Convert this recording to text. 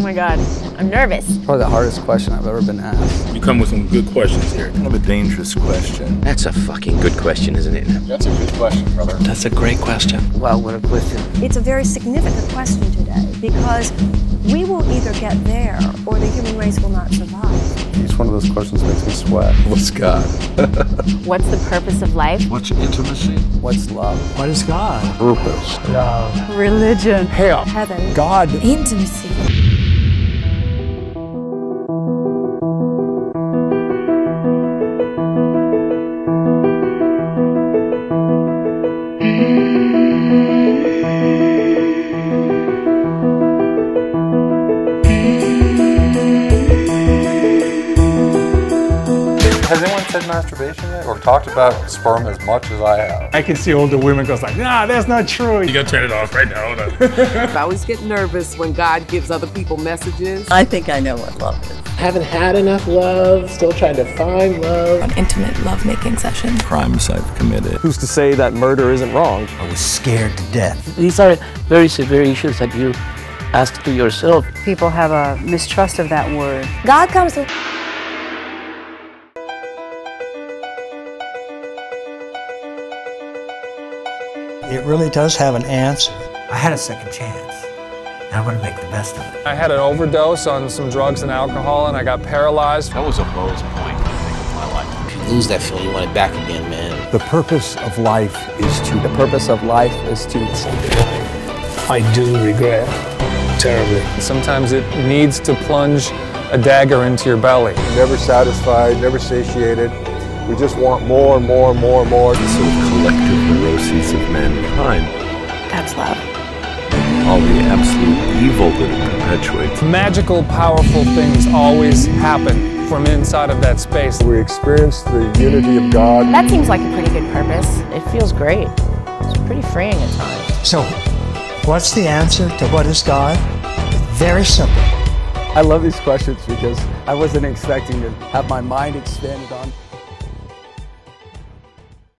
my God, I'm nervous. Probably the hardest question I've ever been asked. You come with some good questions here. Kind of a dangerous question. That's a fucking good question, isn't it? That's a good question, brother. That's a great question. Wow, what a question. It's a very significant question today because we will either get there or the human race will not survive. Each one of those questions makes me sweat. What's God? What's the purpose of life? What's intimacy? What's love? What is God? Purpose. Love. Religion. Hell. Heaven. God. Intimacy. Has anyone said masturbation yet or talked about sperm as much as I have? I can see all the women goes like, nah, that's not true. You gotta turn it off right now. Hold on. I always get nervous when God gives other people messages. I think I know what love is. Haven't had enough love, still trying to find love. An intimate lovemaking session. Crimes I've committed. Who's to say that murder isn't wrong? I was scared to death. These are very severe issues that you ask to yourself. People have a mistrust of that word. God comes to... It really does have an answer. I had a second chance, and I'm going to make the best of it. I had an overdose on some drugs and alcohol, and I got paralyzed. That was a lowest point, I think, of my life. If you lose that feeling, you want it back again, man. The purpose of life is to... The purpose of life is to... I do regret terribly. Sometimes it needs to plunge a dagger into your belly. Never satisfied, never satiated. We just want more and more and more and more. The sort of collective neuroses of mankind. That's love. All the absolute evil that it perpetuates. Magical, powerful things always happen from inside of that space. We experience the unity of God. That seems like a pretty good purpose. It feels great. It's pretty freeing at times. So, what's the answer to what is God? Very simple. I love these questions because I wasn't expecting to have my mind expanded on.